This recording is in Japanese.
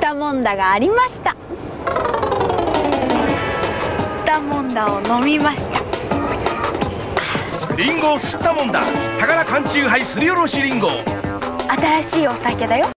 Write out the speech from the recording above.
ったもんだがありました。吸ったもんだを飲みました。 リンゴを吸ったもんだ。宝缶チューハイすりおろしリンゴ。 新しいお酒だよ。